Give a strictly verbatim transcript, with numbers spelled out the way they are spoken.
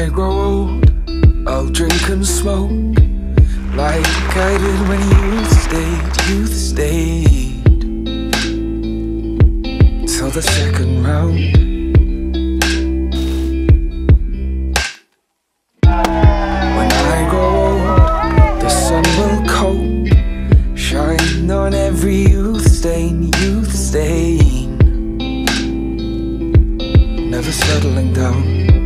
I grow old, I'll drink and smoke like I did when youth stayed, youth stayed till the second round. When I grow old, the sun will coat, shine on every youth stain, youth stain, never settling down.